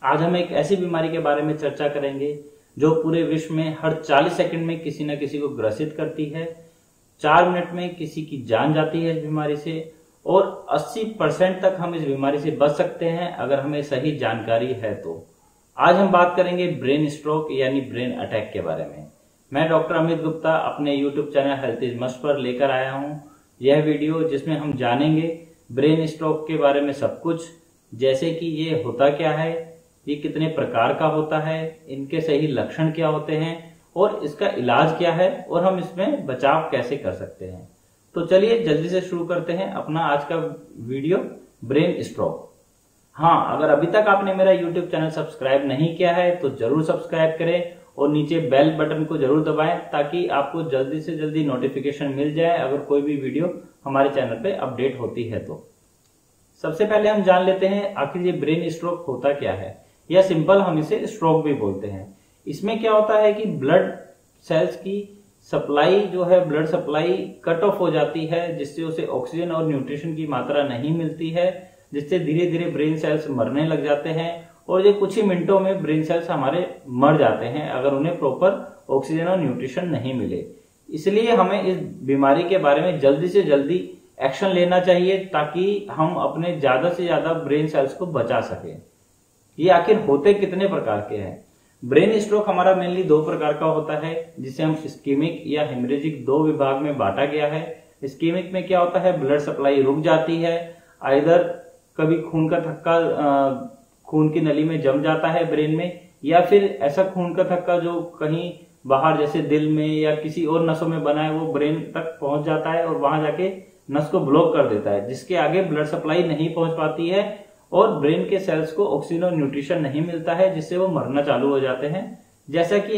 आज हम एक ऐसी बीमारी के बारे में चर्चा करेंगे जो पूरे विश्व में हर 40 सेकंड में किसी न किसी को ग्रसित करती है। 4 मिनट में किसी की जान जाती है इस बीमारी से और 80% तक हम इस बीमारी से बच सकते हैं अगर हमें सही जानकारी है तो। आज हम बात करेंगे ब्रेन स्ट्रोक यानी ब्रेन अटैक के बारे में। मैं डॉक्टर अमित गुप्ता अपने YouTube channel health is must पर लेकर आया हूं यह वीडियो, जिसमें हम जानेंगे ब्रेन स्ट्रोक के बारे में सब कुछ, जैसे कि ये होता क्या है, ये कितने प्रकार का होता है, इनके सही लक्षण क्या होते हैं और इसका इलाज क्या है और हम इसमें बचाव कैसे कर सकते हैं। तो चलिए जल्दी से शुरू करते हैं अपना आज का वीडियो, ब्रेन स्ट्रोक। हाँ, अगर अभी तक आपने मेरा यूट्यूब चैनल सब्सक्राइब नहीं किया है तो जरूर सब्सक्राइब करें और नीचे बेल बटन को जरूर दबाएं ताकि आपको जल्दी से जल्दी नोटिफिकेशन मिल जाए अगर कोई भी वीडियो हमारे चैनल पे अपडेट होती है तो। सबसे पहले हम जान लेते हैं आखिर ये ब्रेन स्ट्रोक होता क्या है, या सिंपल हम इसे स्ट्रोक भी बोलते हैं। इसमें क्या होता है कि ब्लड सेल्स की सप्लाई जो है, ब्लड सप्लाई कट ऑफ हो जाती है, जिससे उसे ऑक्सीजन और न्यूट्रिशन की मात्रा नहीं मिलती है, जिससे धीरे धीरे ब्रेन सेल्स मरने लग जाते हैं और ये कुछ ही मिनटों में ब्रेन सेल्स हमारे मर जाते हैं अगर उन्हें प्रॉपर ऑक्सीजन और न्यूट्रिशन नहीं मिले। इसलिए हमें इस बीमारी के बारे में जल्दी से जल्दी एक्शन लेना चाहिए ताकि हम अपने ज्यादा से ज्यादा ब्रेन सेल्स को बचा सकें। ये आखिर होते कितने प्रकार के हैं? ब्रेन स्ट्रोक हमारा मेनली 2 प्रकार का होता है, जिसे हम इस्कीमिक या हेमरेजिक 2 विभाग में बांटा गया है। इस्कीमिक में क्या होता है, ब्लड सप्लाई रुक जाती है, आइदर कभी खून का थक्का खून की नली में जम जाता है ब्रेन में, या फिर ऐसा खून का थक्का जो कहीं बाहर जैसे दिल में या किसी और नसों में बना है वो ब्रेन तक पहुंच जाता है और वहां जाके नस को ब्लॉक कर देता है, जिसके आगे ब्लड सप्लाई नहीं पहुंच पाती है और ब्रेन के सेल्स को ऑक्सीजन और न्यूट्रिशन नहीं मिलता है, जिससे वो मरना चालू हो जाते हैं। जैसा कि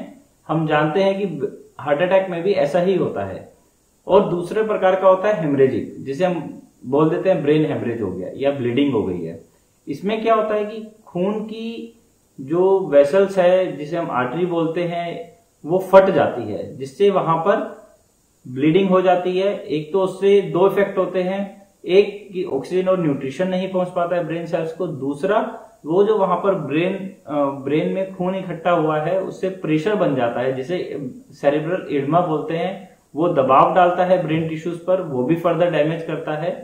हम जानते हैं कि हार्ट अटैक में भी ऐसा ही होता है। और दूसरे प्रकार का होता है हेमरेजिक, जिसे हम बोल देते हैं ब्रेन हेमरेज हो गया या ब्लीडिंग हो गई है। इसमें क्या होता है कि खून की जो वेसल्स है, जिसे हम आर्टरी बोलते हैं, वो फट जाती है, जिससे वहां पर ब्लीडिंग हो जाती है। एक तो उससे 2 इफेक्ट होते हैं, एक कि ऑक्सीजन और न्यूट्रिशन नहीं पहुंच पाता है ब्रेन सेल्स को, दूसरा वो जो वहां पर ब्रेन में खून इकट्ठा हुआ है उससे प्रेशर बन जाता है, जिसे सेरेब्रल एडिमा बोलते हैं। वो दबाव डालता है ब्रेन टिश्यूज पर, वो भी फर्दर डैमेज करता है।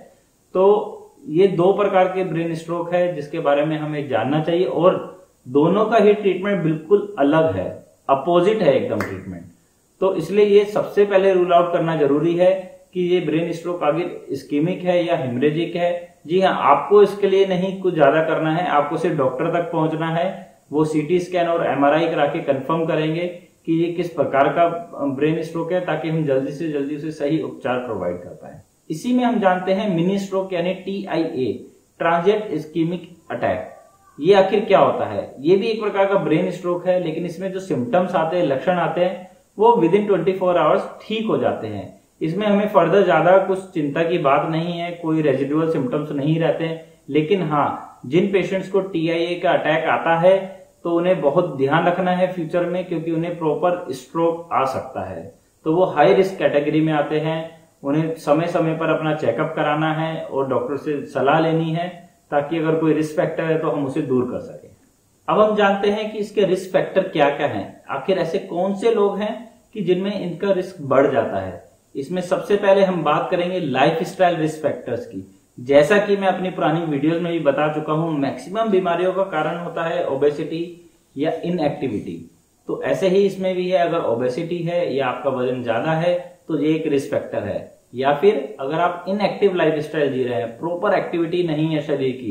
तो ये 2 प्रकार के ब्रेन स्ट्रोक है जिसके बारे में हमें जानना चाहिए, और दोनों का ही ट्रीटमेंट बिल्कुल अलग है, अपोजिट है एकदम ट्रीटमेंट। तो इसलिए ये सबसे पहले रूल आउट करना जरूरी है कि ये ब्रेन स्ट्रोक आगे इस्कीमिक है या हेमरेजिक है। जी हाँ, आपको इसके लिए नहीं कुछ ज्यादा करना है, आपको सिर्फ डॉक्टर तक पहुंचना है। वो सीटी स्कैन और एमआरआई करा के कंफर्म करेंगे कि ये किस प्रकार का ब्रेन स्ट्रोक है, ताकि हम जल्दी से जल्दी उसे सही उपचार प्रोवाइड कर पाए। इसी में हम जानते हैं मिनी स्ट्रोक यानी TIA, ट्रांजिएंट इस्कीमिक अटैक। ये आखिर क्या होता है? ये भी एक प्रकार का ब्रेन स्ट्रोक है, लेकिन इसमें जो सिम्टम्स आते हैं, लक्षण आते हैं, वो विद इन 24 आवर्स ठीक हो जाते हैं। इसमें हमें फर्दर ज्यादा कुछ चिंता की बात नहीं है, कोई रेजिडुअल सिम्टम्स नहीं रहते हैं। लेकिन हाँ, जिन पेशेंट्स को TIA का अटैक आता है तो उन्हें बहुत ध्यान रखना है फ्यूचर में, क्योंकि उन्हें प्रॉपर स्ट्रोक आ सकता है। तो वो हाई रिस्क कैटेगरी में आते हैं, उन्हें समय समय पर अपना चेकअप कराना है और डॉक्टर से सलाह लेनी है, ताकि अगर कोई रिस्क फैक्टर है तो हम उसे दूर कर सकें। अब हम जानते हैं कि इसके रिस्क फैक्टर क्या क्या हैं, आखिर ऐसे कौन से लोग हैं कि जिनमें इनका रिस्क बढ़ जाता है। इसमें सबसे पहले हम बात करेंगे लाइफस्टाइल रिस्क फैक्टर्स की। जैसा कि मैं अपनी पुरानी वीडियोस में भी बता चुका हूं, मैक्सिमम बीमारियों का कारण होता है ओबेसिटी या इनएक्टिविटी। तो ऐसे ही इसमें भी है, अगर ओबेसिटी है या आपका वजन ज्यादा है तो ये एक रिस्क फैक्टर है। या फिर अगर आप इनएक्टिव लाइफस्टाइल जी रहे हैं, प्रॉपर एक्टिविटी नहीं है शरीर की,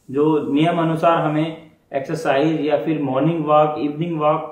जो नियम अनुसार हमें एक्सरसाइज या फिर मॉर्निंग वॉक, इवनिंग वॉक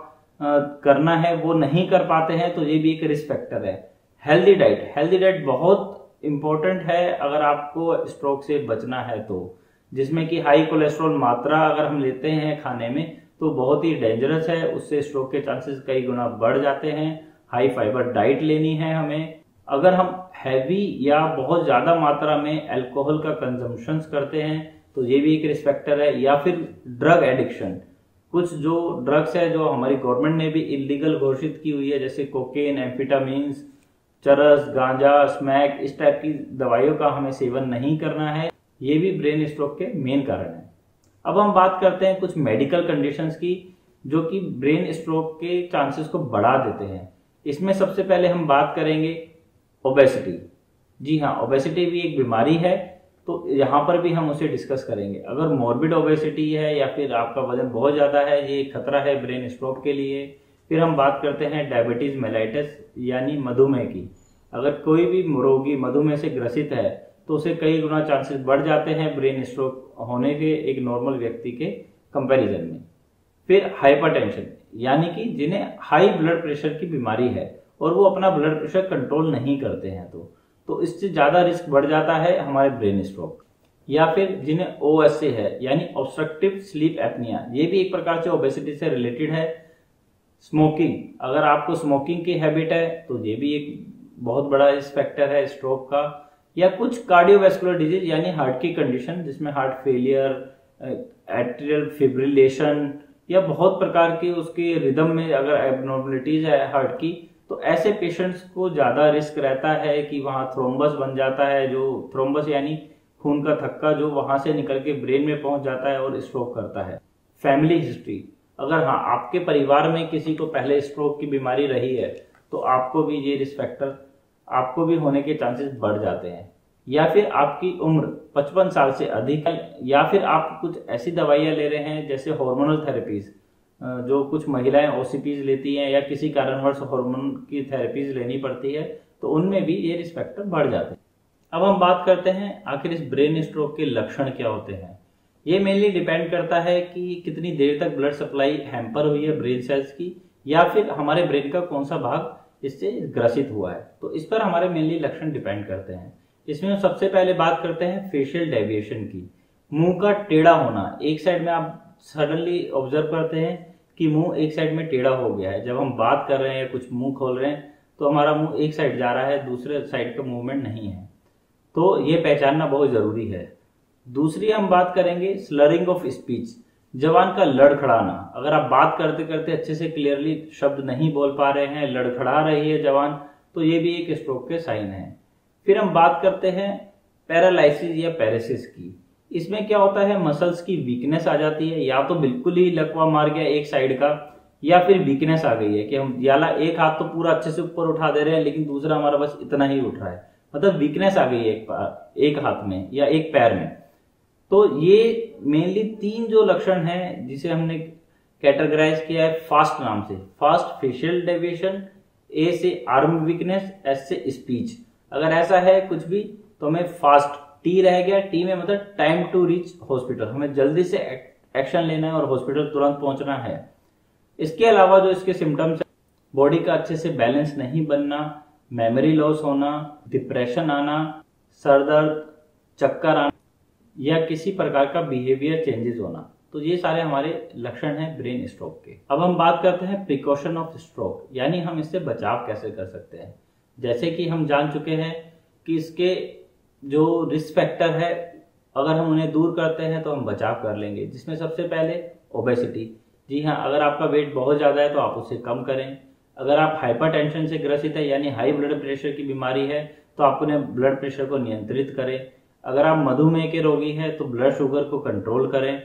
करना है, वो नहीं कर पाते हैं, तो ये भी एक रिस्क फैक्टर है। हेल्दी डाइट बहुत इंपॉर्टेंट है अगर आपको स्ट्रोक से बचना है तो, जिसमें कि हाई कोलेस्ट्रॉल मात्रा अगर हम लेते हैं खाने में तो बहुत ही डेंजरस है, उससे स्ट्रोक के चांसेस कई गुना बढ़ जाते हैं। हाई फाइबर डाइट लेनी है हमें। अगर हम हैवी या बहुत ज्यादा मात्रा में अल्कोहल का कंजम्पशन करते हैं तो ये भी एक रिस्क फैक्टर है। या फिर ड्रग एडिक्शन, कुछ जो ड्रग्स है जो हमारी गवर्नमेंट ने भी इलीगल घोषित की हुई है, जैसे कोकेन, एम्फेटामिन्स, चरस, गांजा, स्मैक, इस टाइप की दवाइयों का हमें सेवन नहीं करना है। ये भी ब्रेन स्ट्रोक के मेन कारण है। अब हम बात करते हैं कुछ मेडिकल कंडीशंस की जो कि ब्रेन स्ट्रोक के चांसेस को बढ़ा देते हैं। इसमें सबसे पहले हम बात करेंगे ओबेसिटी। जी हाँ, ओबेसिटी भी एक बीमारी है, तो यहाँ पर भी हम उसे डिस्कस करेंगे। अगर मॉर्बिड ओबेसिटी है या फिर आपका वजन बहुत ज़्यादा है, ये खतरा है ब्रेन स्ट्रोक के लिए। फिर हम बात करते हैं डायबिटीज मेलाइटस यानी मधुमेह की। अगर कोई भी रोगी मधुमेह से ग्रसित है तो उसे कई गुना चांसेस बढ़ जाते हैं ब्रेन स्ट्रोक होने के एक नॉर्मल व्यक्ति के कंपैरिजन में। फिर हाइपरटेंशन यानी कि जिन्हें हाई ब्लड प्रेशर की बीमारी है और वो अपना ब्लड प्रेशर कंट्रोल नहीं करते हैं, तो इससे ज्यादा रिस्क बढ़ जाता है हमारे ब्रेन स्ट्रोक। या फिर जिन्हें OSA है यानी ऑब्स्ट्रक्टिव स्लीप एपनिया, ये भी एक प्रकार से ओबेसिटी से रिलेटेड है। स्मोकिंग, अगर आपको स्मोकिंग की हैबिट है तो ये भी एक बहुत बड़ा रिस्क फैक्टर है स्ट्रोक का। या कुछ कार्डियोवैस्कुलर डिजीज यानी हार्ट की कंडीशन जिसमें हार्ट फेलियर, एट्रियल फिब्रिलेशन या बहुत प्रकार के उसके रिदम में अगर एबनॉर्मलिटीज है हार्ट की, तो ऐसे पेशेंट्स को ज्यादा रिस्क रहता है कि वहां थ्रोम्बस बन जाता है, जो थ्रोम्बस यानी खून का थक्का जो वहां से निकल के ब्रेन में पहुंच जाता है और स्ट्रोक करता है। फैमिली हिस्ट्री, अगर हाँ आपके परिवार में किसी को पहले स्ट्रोक की बीमारी रही है तो आपको भी ये रिस्क फैक्टर आपको भी होने के चांसेस बढ़ जाते हैं। या फिर आपकी उम्र 55 साल से अधिक है, या फिर आप कुछ ऐसी दवाइयां ले रहे हैं जैसे हार्मोनल थेरेपीज, जो कुछ महिलाएं OCPs लेती हैं या किसी कारणवश हार्मोन की थेरेपीज लेनी पड़ती है, तो उनमें भी ये रिस्क फैक्टर बढ़ जाते हैं। अब हम बात करते हैं आखिर इस ब्रेन स्ट्रोक के लक्षण क्या होते हैं। ये मेनली डिपेंड करता है कि कितनी देर तक ब्लड सप्लाई हैम्पर हुई है ब्रेन सेल्स की, या फिर हमारे ब्रेन का कौन सा भाग इससे ग्रसित हुआ है, तो इस पर हमारे मेनली लक्षण डिपेंड करते हैं। इसमें हम सबसे पहले बात करते हैं फेशियल डेविएशन की। मुंह का टेढ़ा होना, एक साइड में आप सडनली ऑब्जर्व करते हैं कि मुंह एक साइड में टेढ़ा हो गया है। जब हम बात कर रहे हैं या कुछ मुंह खोल रहे हैं तो हमारा मुंह एक साइड जा रहा है, दूसरे साइड का मूवमेंट नहीं है, तो ये पहचानना बहुत जरूरी है। दूसरी हम बात करेंगे स्लरिंग ऑफ स्पीच, जबान का लड़खड़ाना। अगर आप बात करते करते अच्छे से क्लियरली शब्द नहीं बोल पा रहे हैं, लड़खड़ा रही है जबान, तो ये भी एक स्ट्रोक के साइन है। फिर हम बात करते हैं पैरालाइसिस या पैरेसिस की। इसमें क्या होता है, मसल्स की वीकनेस आ जाती है, या तो बिल्कुल ही लकवा मार गया एक साइड का, या फिर वीकनेस आ गई है कि हम याला एक हाथ तो पूरा अच्छे से ऊपर उठा दे रहे हैं लेकिन दूसरा हमारा बस इतना ही उठ रहा है, मतलब वीकनेस आ गई है एक हाथ में या एक पैर में। तो ये मेनली 3 जो लक्षण हैं जिसे हमने कैटेगराइज किया है फास्ट नाम से। फास्ट फेशियल डेविएशन, A से आर्म वीकनेस, S से स्पीच। अगर ऐसा है कुछ भी तो हमें फास्ट, T रह गया, T में मतलब टाइम टू रीच हॉस्पिटल, हमें जल्दी से एक्शन लेना है और हॉस्पिटल तुरंत पहुंचना है। इसके अलावा जो इसके सिम्टम्स, बॉडी का अच्छे से बैलेंस नहीं बनना, मेमोरी लॉस होना, डिप्रेशन आना, सर दर्द, चक्कर आना या किसी प्रकार का बिहेवियर चेंजेस होना, तो ये सारे हमारे लक्षण हैं ब्रेन स्ट्रोक के। अब हम बात करते हैं प्रिकॉशन ऑफ स्ट्रोक, यानी हम इससे बचाव कैसे कर सकते हैं। जैसे कि हम जान चुके हैं कि इसके जो रिस्क फैक्टर है अगर हम उन्हें दूर करते हैं तो हम बचाव कर लेंगे, जिसमें सबसे पहले ओबेसिटी। जी हाँ, अगर आपका वेट बहुत ज्यादा है तो आप उसे कम करें। अगर आप हाइपरटेंशन से ग्रसित है यानी हाई ब्लड प्रेशर की बीमारी है तो आप अपने ब्लड प्रेशर को नियंत्रित करें। अगर आप मधुमेह के रोगी हैं तो ब्लड शुगर को कंट्रोल करें।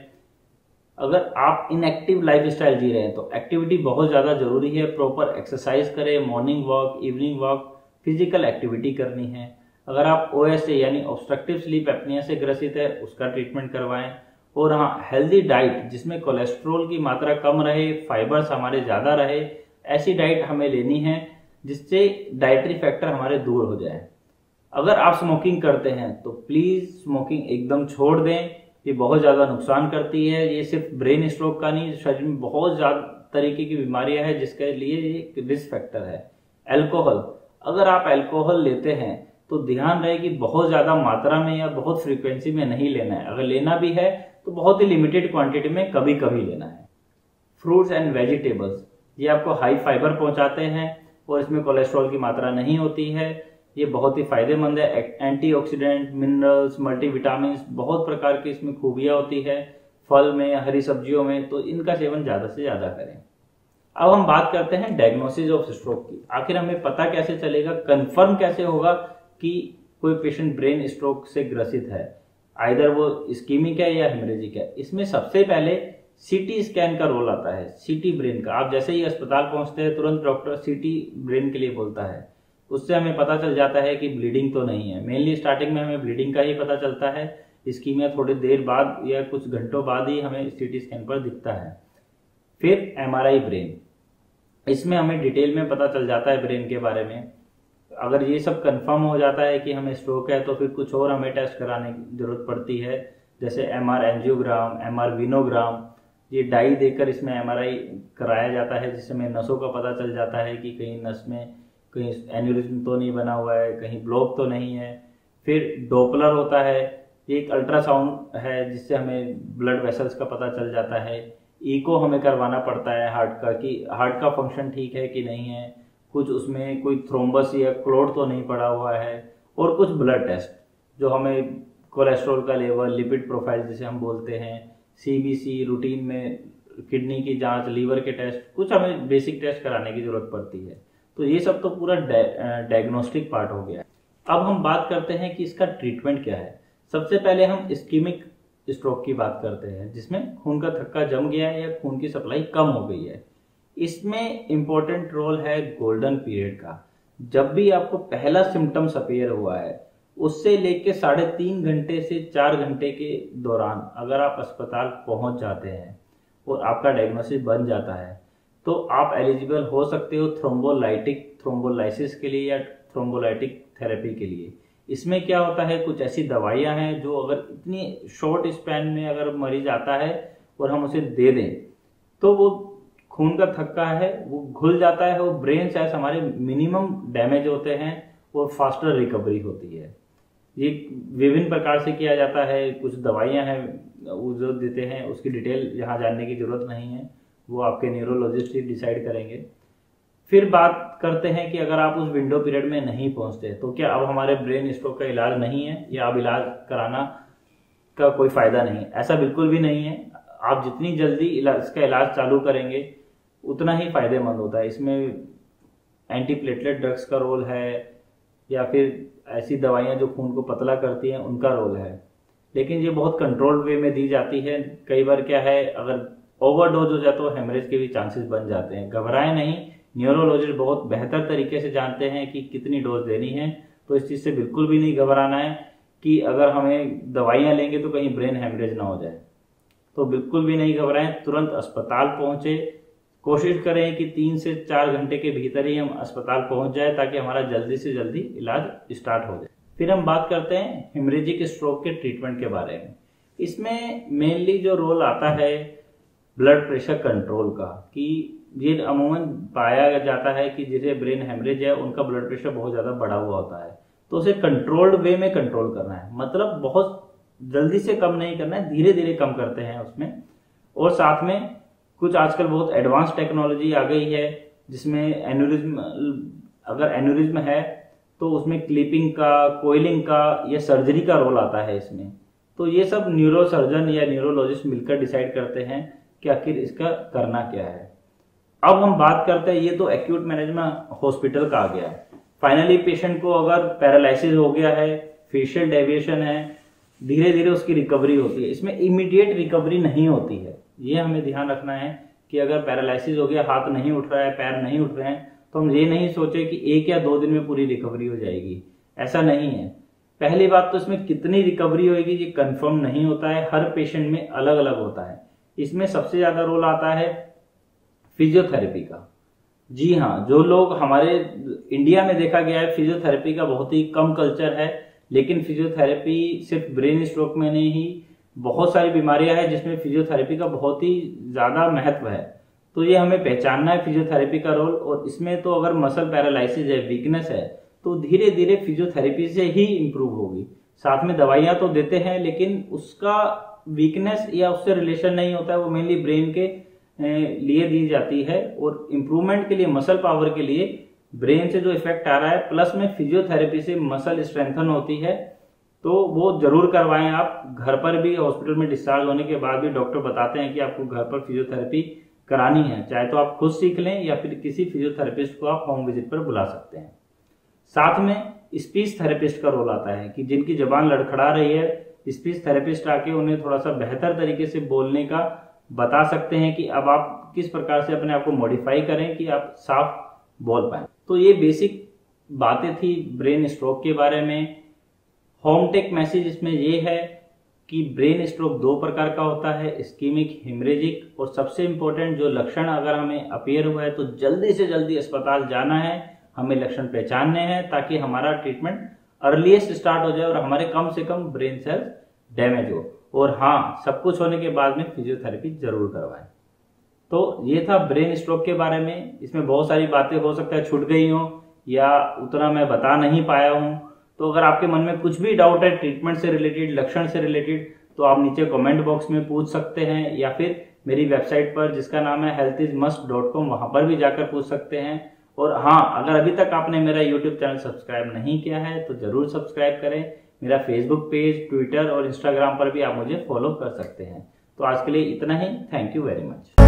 अगर आप इनएक्टिव लाइफस्टाइल जी रहे हैं तो एक्टिविटी बहुत ज्यादा जरूरी है, प्रॉपर एक्सरसाइज करें, morning walk, evening walk, physical activity करनी है। अगर आप OSA यानी ऑब्स्ट्रक्टिव स्लीप एपनिया से ग्रसित है उसका ट्रीटमेंट करवाएं। और हाँ, हेल्दी डाइट जिसमें कोलेस्ट्रॉल की मात्रा कम रहे, फाइबर्स हमारे ज्यादा रहे, ऐसी डाइट हमें लेनी है जिससे डाइटरी फैक्टर हमारे दूर हो जाए। अगर आप स्मोकिंग करते हैं तो प्लीज स्मोकिंग एकदम छोड़ दें, ये बहुत ज्यादा नुकसान करती है। ये सिर्फ ब्रेन स्ट्रोक का नहीं, शरीर में बहुत ज्यादा तरीके की बीमारियां हैं जिसके लिए ये रिस्क फैक्टर है। अल्कोहल, अगर आप अल्कोहल लेते हैं तो ध्यान रहे कि बहुत ज्यादा मात्रा में या बहुत फ्रीक्वेंसी में नहीं लेना है। अगर लेना भी है तो बहुत ही लिमिटेड क्वांटिटी में कभी कभी लेना है। फ्रूट्स एंड वेजिटेबल्स, ये आपको हाई फाइबर पहुंचाते हैं और इसमें कोलेस्ट्रॉल की मात्रा नहीं होती है। ये बहुत ही फायदेमंद है। एंटीऑक्सीडेंट, मिनरल्स, मल्टीविटामिन, बहुत प्रकार की इसमें खूबियां होती है फल में, हरी सब्जियों में, तो इनका सेवन ज्यादा से ज्यादा करें। अब हम बात करते हैं डायग्नोसिस ऑफ स्ट्रोक की। आखिर हमें पता कैसे चलेगा, कंफर्म कैसे होगा कि कोई पेशेंट ब्रेन स्ट्रोक से ग्रसित है। आइदर वो इस्कीमिक है या हेमरेजिक है। इसमें सबसे पहले सीटी स्कैन का रोल आता है, सीटी ब्रेन का। आप जैसे ही अस्पताल पहुंचते हैं तुरंत डॉक्टर सीटी ब्रेन के लिए बोलता है, उससे हमें पता चल जाता है कि ब्लीडिंग तो नहीं है। मेनली स्टार्टिंग में हमें ब्लीडिंग का ही पता चलता है, इस्कीमिया थोड़ी देर बाद या कुछ घंटों बाद ही हमें सीटी स्कैन पर दिखता है। फिर एमआरआई ब्रेन, इसमें हमें डिटेल में पता चल जाता है ब्रेन के बारे में। अगर ये सब कंफर्म हो जाता है कि हमें स्ट्रोक है तो फिर कुछ और हमें टेस्ट कराने की जरूरत पड़ती है, जैसे एमआर एंजियोग्राम, एमआर विनोग्राम। ये डाई देकर इसमें एमआरआई कराया जाता है, जिससे हमें नसों का पता चल जाता है कि कहीं नस में कहीं एन्यूरिज्म तो नहीं बना हुआ है, कहीं ब्लॉक तो नहीं है। फिर डोपलर होता है, ये एक अल्ट्रासाउंड है जिससे हमें ब्लड वेसल्स का पता चल जाता है। ईको हमें करवाना पड़ता है हार्ट का, कि हार्ट का फंक्शन ठीक है कि नहीं है, कुछ उसमें कोई थ्रोम्बस या क्लोट तो नहीं पड़ा हुआ है। और कुछ ब्लड टेस्ट जो हमें कोलेस्ट्रॉल का लेवल, लिपिड प्रोफाइल जिसे हम बोलते हैं, सीबीसी, रूटीन में किडनी की जांच, लीवर के टेस्ट, कुछ हमें बेसिक टेस्ट कराने की जरूरत पड़ती है। तो ये सब तो पूरा डायग्नोस्टिक पार्ट हो गया। अब हम बात करते हैं कि इसका ट्रीटमेंट क्या है। सबसे पहले हम इस्कीमिक स्ट्रोक की बात करते हैं, जिसमें खून का थक्का जम गया है या खून की सप्लाई कम हो गई है। इसमें इंपॉर्टेंट रोल है गोल्डन पीरियड का। जब भी आपको पहला सिम्टम्स अपीयर हुआ है उससे लेके 3.5 घंटे से 4 घंटे के दौरान अगर आप अस्पताल पहुंच जाते हैं और आपका डायग्नोसिस बन जाता है तो आप एलिजिबल हो सकते हो थ्रोम्बोलाइसिस के लिए या थ्रोम्बोलाइटिक थेरेपी के लिए। इसमें क्या होता है, कुछ ऐसी दवाइयां हैं जो अगर इतनी शॉर्ट स्पैन में अगर मरीज आता है और हम उसे दे दें तो वो खून का थक्का है वो घुल जाता है, वो ब्रेन सेल्स हमारे मिनिमम डैमेज होते हैं और फास्टर रिकवरी होती है। ये विभिन्न प्रकार से किया जाता है। कुछ दवाइयां हैं वो जो देते हैं, उसकी डिटेल यहाँ जानने की जरूरत नहीं है, वो आपके न्यूरोलॉजिस्ट ही डिसाइड करेंगे। फिर बात करते हैं कि अगर आप उस विंडो पीरियड में नहीं पहुंचते तो क्या अब हमारे ब्रेन स्ट्रोक का इलाज नहीं है या अब इलाज कराना का कोई फायदा नहीं? ऐसा बिल्कुल भी नहीं है। आप जितनी जल्दी इसका इलाज चालू करेंगे उतना ही फायदेमंद होता है। इसमें एंटीप्लेटलेट ड्रग्स का रोल है या फिर ऐसी दवाइयां जो खून को पतला करती हैं उनका रोल है, लेकिन ये बहुत कंट्रोल्ड वे में दी जाती है। कई बार क्या है, अगर ओवरडोज हो जाए तो हेमरेज के भी चांसेस बन जाते हैं। घबराएं नहीं, न्यूरोलॉजिस्ट बहुत बेहतर तरीके से जानते हैं कि कितनी डोज देनी है, तो इस चीज़ से बिल्कुल भी नहीं घबराना है कि अगर हमें दवाइयाँ लेंगे तो कहीं ब्रेन हेमरेज ना हो जाए। तो बिल्कुल भी नहीं घबराएं, तुरंत अस्पताल पहुंचे। कोशिश करें कि 3 से 4 घंटे के भीतर ही हम अस्पताल पहुंच जाए ताकि हमारा जल्दी से जल्दी इलाज स्टार्ट हो जाए। फिर हम बात करते हैं हेमरेजिक स्ट्रोक के ट्रीटमेंट के बारे में। इसमें मेनली जो रोल आता है ब्लड प्रेशर कंट्रोल का, कि ये अमूमन पाया जाता है कि जिसे ब्रेन हेमरेज है उनका ब्लड प्रेशर बहुत ज़्यादा बढ़ा हुआ होता है, तो उसे कंट्रोल्ड वे में कंट्रोल करना है। मतलब बहुत जल्दी से कम नहीं करना है, धीरे धीरे कम करते हैं उसमें। और साथ में कुछ आजकल बहुत एडवांस टेक्नोलॉजी आ गई है जिसमें एन्यूरिज्म, अगर एन्यूरिज्म है तो उसमें क्लिपिंग का, कोइलिंग का या सर्जरी का रोल आता है इसमें। तो ये सब न्यूरोसर्जन या न्यूरोलॉजिस्ट मिलकर डिसाइड करते हैं कि आखिर इसका करना क्या है। अब हम बात करते हैं, ये तो एक्यूट मैनेजमेंट हॉस्पिटल का आ गया है। फाइनली पेशेंट को अगर पैरालिसिस हो गया है, फेशियल डेविएशन है, धीरे धीरे उसकी रिकवरी होती है। इसमें इमीडिएट रिकवरी नहीं होती है, ये हमें ध्यान रखना है कि अगर पैरालिसिस हो गया, हाथ नहीं उठ रहा है, पैर नहीं उठ रहे हैं, तो हम ये नहीं सोचे कि 1 या 2 दिन में पूरी रिकवरी हो जाएगी। ऐसा नहीं है। पहली बात तो इसमें कितनी रिकवरी होगी ये कंफर्म नहीं होता है, हर पेशेंट में अलग अलग होता है। इसमें सबसे ज्यादा रोल आता है फिजियोथेरेपी का। जी हाँ, जो लोग हमारे इंडिया में देखा गया है फिजियोथेरेपी का बहुत ही कम कल्चर है, लेकिन फिजियोथेरेपी सिर्फ ब्रेन स्ट्रोक में नहीं ही बहुत सारी बीमारियां हैं जिसमें फिजियोथेरेपी का बहुत ही ज्यादा महत्व है। तो ये हमें पहचानना है फिजियोथेरेपी का रोल। और इसमें तो अगर मसल पैरालिसिस है, वीकनेस है, तो धीरे धीरे फिजियोथेरेपी से ही इंप्रूव होगी। साथ में दवाइयां तो देते हैं लेकिन उसका वीकनेस या उससे रिलेशन नहीं होता है, वो मेनली ब्रेन के लिए दी जाती है। और इम्प्रूवमेंट के लिए, मसल पावर के लिए ब्रेन से जो इफेक्ट आ रहा है, प्लस में फिजियोथेरेपी से मसल स्ट्रेंथन होती है, तो वो जरूर करवाएं आप। घर पर भी, हॉस्पिटल में डिस्चार्ज होने के बाद भी डॉक्टर बताते हैं कि आपको घर पर फिजियोथेरेपी करानी है, चाहे तो आप खुद सीख लें या फिर किसी फिजियोथेरेपिस्ट को आप होम विजिट पर बुला सकते हैं। साथ में स्पीच थेरेपिस्ट का रोल आता है कि जिनकी जबान लड़खड़ा रही है स्पीच थेरेपिस्ट आके उन्हें थोड़ा सा बेहतर तरीके से बोलने का बता सकते हैं कि अब आप किस प्रकार से अपने आप को मॉडिफाई करें कि आप साफ बोल पाए। तो ये बेसिक बातें थी ब्रेन स्ट्रोक के बारे में। होम टेक मैसेज इसमें ये है कि ब्रेन स्ट्रोक 2 प्रकार का होता है, इस्कीमिक, हेमरेजिक। और सबसे इंपॉर्टेंट जो लक्षण अगर हमें अपीयर हुआ है तो जल्दी से जल्दी अस्पताल जाना है, हमें लक्षण पहचानने हैं ताकि हमारा ट्रीटमेंट अर्लीस्ट स्टार्ट हो जाए और हमारे कम से कम ब्रेन सेल्स डैमेज हो। और हाँ, सब कुछ होने के बाद में फिजियोथेरेपी जरूर करवाएं। तो ये था ब्रेन स्ट्रोक के बारे में। इसमें बहुत सारी बातें हो सकता है छूट गई हो या उतना मैं बता नहीं पाया हूं। तो अगर आपके मन में कुछ भी डाउट है ट्रीटमेंट से रिलेटेड, लक्षण से रिलेटेड, तो आप नीचे कमेंट बॉक्स में पूछ सकते हैं या फिर मेरी वेबसाइट पर जिसका नाम है healthismust.com वहां पर भी जाकर पूछ सकते हैं। और हाँ, अगर अभी तक आपने मेरा YouTube चैनल सब्सक्राइब नहीं किया है तो जरूर सब्सक्राइब करें। मेरा फेसबुक पेज, ट्विटर और इंस्टाग्राम पर भी आप मुझे फॉलो कर सकते हैं। तो आज के लिए इतना ही। Thank you very much.